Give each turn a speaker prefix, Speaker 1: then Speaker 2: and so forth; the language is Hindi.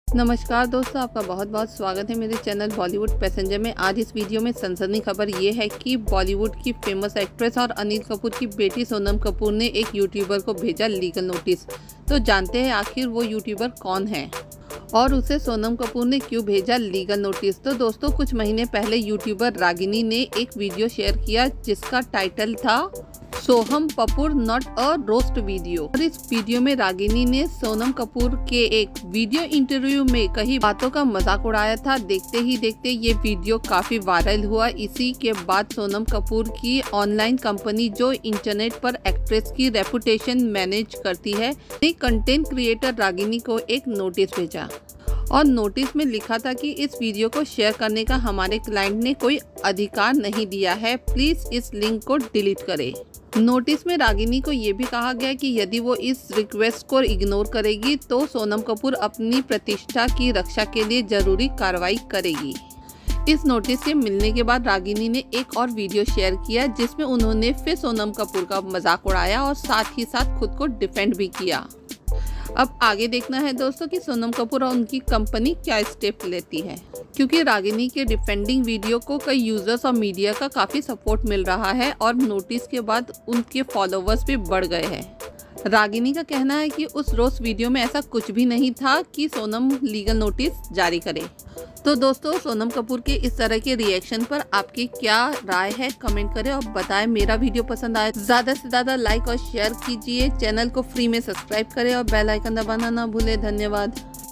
Speaker 1: नमस्कार दोस्तों, आपका बहुत बहुत स्वागत है मेरे चैनल बॉलीवुड पैसेंजर में। आज इस वीडियो में सनसनी खबर ये है कि बॉलीवुड की फेमस एक्ट्रेस और अनिल कपूर की बेटी सोनम कपूर ने एक यूट्यूबर को भेजा लीगल नोटिस। तो जानते हैं आखिर वो यूट्यूबर कौन है और उसे सोनम कपूर ने क्यों भेजा लीगल नोटिस। तो दोस्तों, कुछ महीने पहले यूट्यूबर रागिनी ने एक वीडियो शेयर किया जिसका टाइटल था Soham Kapoor not a roast video. और इस वीडियो में रागिनी ने सोनम कपूर के एक वीडियो इंटरव्यू में कई बातों का मजाक उड़ाया था। देखते ही देखते ये वीडियो काफी वायरल हुआ। इसी के बाद सोनम कपूर की ऑनलाइन कंपनी जो इंटरनेट पर एक्ट्रेस की रेपुटेशन मैनेज करती है ने कंटेंट क्रिएटर रागिनी को एक नोटिस भेजा और नोटिस में लिखा था कि इस वीडियो को शेयर करने का हमारे क्लाइंट ने कोई अधिकार नहीं दिया है, प्लीज इस लिंक को डिलीट करें। नोटिस में रागिनी को ये भी कहा गया कि यदि वो इस रिक्वेस्ट को इग्नोर करेगी तो सोनम कपूर अपनी प्रतिष्ठा की रक्षा के लिए जरूरी कार्रवाई करेगी। इस नोटिस के मिलने के बाद रागिनी ने एक और वीडियो शेयर किया जिसमें उन्होंने फिर सोनम कपूर का मजाक उड़ाया और साथ ही साथ खुद को डिफेंड भी किया। अब आगे देखना है दोस्तों कि सोनम कपूर और उनकी कंपनी क्या स्टेप लेती है, क्योंकि रागिनी के डिफेंडिंग वीडियो को कई यूजर्स और मीडिया का काफ़ी सपोर्ट मिल रहा है और नोटिस के बाद उनके फॉलोवर्स भी बढ़ गए हैं। रागिनी का कहना है कि उस रोस्ट वीडियो में ऐसा कुछ भी नहीं था कि सोनम लीगल नोटिस जारी करे। तो दोस्तों, सोनम कपूर के इस तरह के रिएक्शन पर आपकी क्या राय है, कमेंट करें और बताएं। मेरा वीडियो पसंद आए ज़्यादा से ज़्यादा लाइक और शेयर कीजिए। चैनल को फ्री में सब्सक्राइब करें और बेल आइकन दबाना ना भूलें। धन्यवाद।